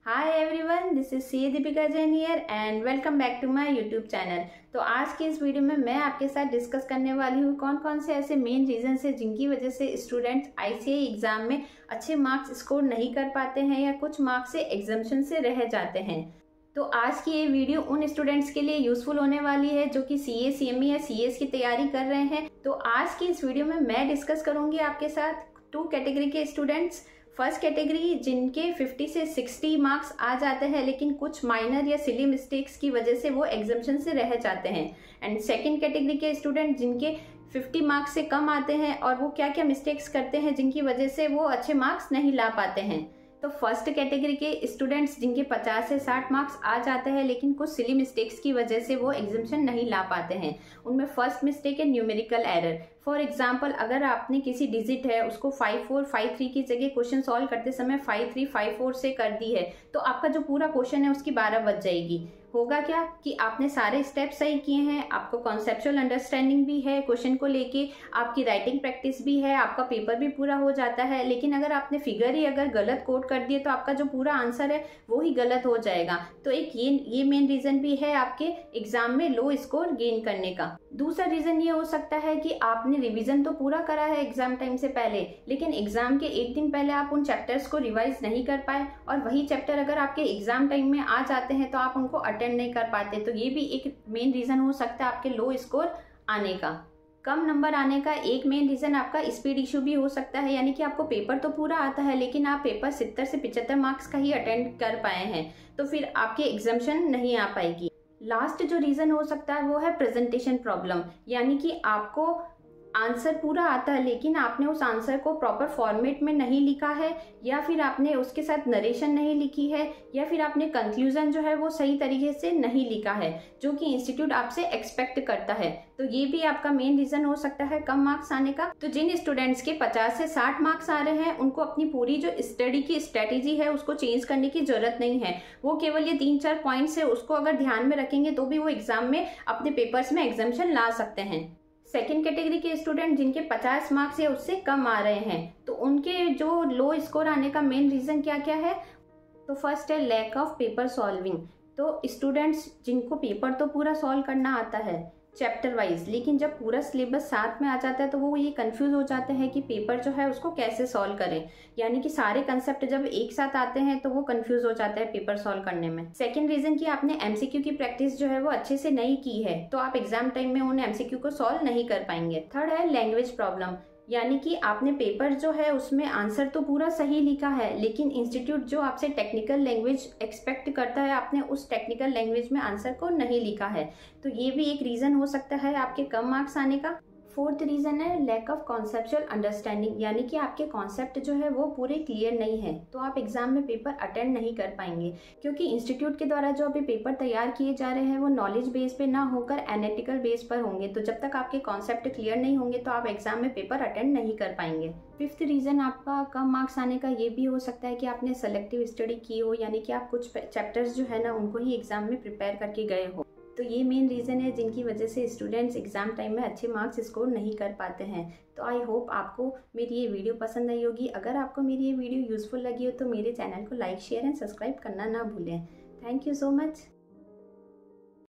Hi everyone, this is C Deepika Jain here and welcome back to my YouTube channel. तो आज के इस video में मैं आपके साथ डिस्कस करने वाली हूँ कौन कौन से ऐसे मेन रीजंस है जिनकी वजह से स्टूडेंट्स आईसीएई एग्जाम में अच्छे मार्क्स स्कोर नहीं कर पाते हैं या कुछ मार्क्स से एग्जम्पशन से रह जाते हैं। तो आज की ये वीडियो उन स्टूडेंट्स के लिए यूजफुल होने वाली है जो कि सीए, सीएमई या सीएस की तैयारी कर रहे हैं। तो आज की इस वीडियो में मैं डिस्कस करूंगी आपके साथ 2 कैटेगरी के स्टूडेंट्स। फर्स्ट कैटेगरी जिनके 50 से 60 मार्क्स आ जाते हैं लेकिन कुछ माइनर या सिली मिस्टेक्स की वजह से वो एग्जम्पशन से रह जाते हैं। एंड सेकंड कैटेगरी के स्टूडेंट जिनके 50 मार्क्स से कम आते हैं और वो क्या क्या मिस्टेक्स करते हैं जिनकी वजह से वो अच्छे मार्क्स नहीं ला पाते हैं। तो फर्स्ट कैटेगरी के स्टूडेंट्स जिनके 50 से 60 मार्क्स आ जाते हैं लेकिन कुछ सिली मिस्टेक्स की वजह से वो एग्जम्पशन नहीं ला पाते हैं। उनमें फर्स्ट मिस्टेक है न्यूमेरिकल एरर। फॉर एग्जाम्पल, अगर आपने किसी डिजिट है उसको 5453 की जगह क्वेश्चन सॉल्व करते समय 5354 से कर दी है तो आपका जो पूरा क्वेश्चन है उसकी 12 बज जाएगी। होगा क्या कि आपने सारे स्टेप सही किए हैं, आपको कॉन्सेप्चुअल अंडरस्टैंडिंग भी है क्वेश्चन को लेके, आपकी राइटिंग प्रैक्टिस भी है, आपका पेपर भी पूरा हो जाता है, लेकिन अगर आपने फिगर ही अगर गलत कोड कर दिए तो आपका जो पूरा आंसर है वो ही गलत हो जाएगा। तो एक ये मेन रीजन भी है आपके एग्जाम में लो स्कोर गेन करने का। दूसरा रीजन ये हो सकता है कि आपने रिवीजन तो पूरा करा है एग्जाम टाइम से पहले लेकिन एग्जाम के एक दिन पहले आप उन चैप्टर्स को रिवाइज नहीं कर पाए और वही चैप्टर अगर आपके एग्जाम टाइम में आ जाते हैं तो आप उनको अटेंड नहीं कर पाते। तो ये भी एक मेन रीजन हो सकता है आपके लो स्कोर आने का। कम नंबर आने का एक मेन रीजन आपका स्पीड इशू भी हो सकता है, यानी कि आपको पेपर तो पूरा आता है लेकिन आप पेपर 70 से 75 मार्क्स का ही अटेंड कर पाए हैं तो फिर आपकी एग्जाम्शन नहीं आ पाएगी। लास्ट जो रीजन हो सकता है वो है प्रेजेंटेशन प्रॉब्लम, यानी कि आपको आंसर पूरा आता है लेकिन आपने उस आंसर को प्रॉपर फॉर्मेट में नहीं लिखा है या फिर आपने उसके साथ नरेशन नहीं लिखी है या फिर आपने कंक्लूजन जो है वो सही तरीके से नहीं लिखा है जो कि इंस्टीट्यूट आपसे एक्सपेक्ट करता है। तो ये भी आपका मेन रीजन हो सकता है कम मार्क्स आने का। तो जिन स्टूडेंट्स के 50 से 60 मार्क्स आ रहे हैं उनको अपनी पूरी जो स्टडी की स्ट्रेटेजी है उसको चेंज करने की जरूरत नहीं है। वो केवल ये 3-4 पॉइंट्स है उसको अगर ध्यान में रखेंगे तो भी वो एग्जाम में अपने पेपर्स में एग्जाम्पशन ला सकते हैं। सेकेंड कैटेगरी के स्टूडेंट जिनके 50 मार्क्स या उससे कम आ रहे हैं तो उनके जो लो स्कोर आने का मेन रीजन क्या क्या है। तो फर्स्ट है लैक ऑफ पेपर सॉल्विंग। तो स्टूडेंट्स जिनको पेपर तो पूरा सॉल्व करना आता है चैप्टर वाइज लेकिन जब पूरा सिलेबस साथ में आ जाता है तो वो ये कंफ्यूज हो जाते हैं कि पेपर जो है उसको कैसे सॉल्व करें, यानी कि सारे कंसेप्ट जब एक साथ आते हैं तो वो कंफ्यूज हो जाता है पेपर सॉल्व करने में। सेकंड रीजन कि आपने एमसीक्यू की प्रैक्टिस जो है वो अच्छे से नहीं की है तो आप एग्जाम टाइम में उन एमसीक्यू को सॉल्व नहीं कर पाएंगे। थर्ड है लैंग्वेज प्रॉब्लम, यानी कि आपने पेपर जो है उसमें आंसर तो पूरा सही लिखा है लेकिन इंस्टीट्यूट जो आपसे टेक्निकल लैंग्वेज एक्सपेक्ट करता है आपने उस टेक्निकल लैंग्वेज में आंसर को नहीं लिखा है। तो ये भी एक रीजन हो सकता है आपके कम मार्क्स आने का। फोर्थ रीजन है लैक ऑफ कॉन्सेप्चुअल अंडरस्टैंडिंग, यानी कि आपके कॉन्सेप्ट जो है वो पूरे क्लियर नहीं है तो आप एग्जाम में पेपर अटेंड नहीं कर पाएंगे क्योंकि इंस्टीट्यूट के द्वारा जो अभी पेपर तैयार किए जा रहे हैं वो नॉलेज बेस पे ना होकर एनालिटिकल बेस पर होंगे। तो जब तक आपके कॉन्सेप्ट क्लियर नहीं होंगे तो आप एग्जाम में पेपर अटेंड नहीं कर पाएंगे। फिफ्थ रीजन आपका कम मार्क्स आने का ये भी हो सकता है कि आपने सेलेक्टिव स्टडी की हो, यानी कि आप कुछ चैप्टर्स जो है ना उनको ही एग्जाम में प्रिपेयर करके गए हो। तो ये मेन रीज़न है जिनकी वजह से स्टूडेंट्स एग्जाम टाइम में अच्छे मार्क्स स्कोर नहीं कर पाते हैं। तो आई होप आपको मेरी ये वीडियो पसंद आई होगी। अगर आपको मेरी ये वीडियो यूज़फुल लगी हो तो मेरे चैनल को लाइक, शेयर एंड सब्सक्राइब करना ना भूलें। Thank you so much.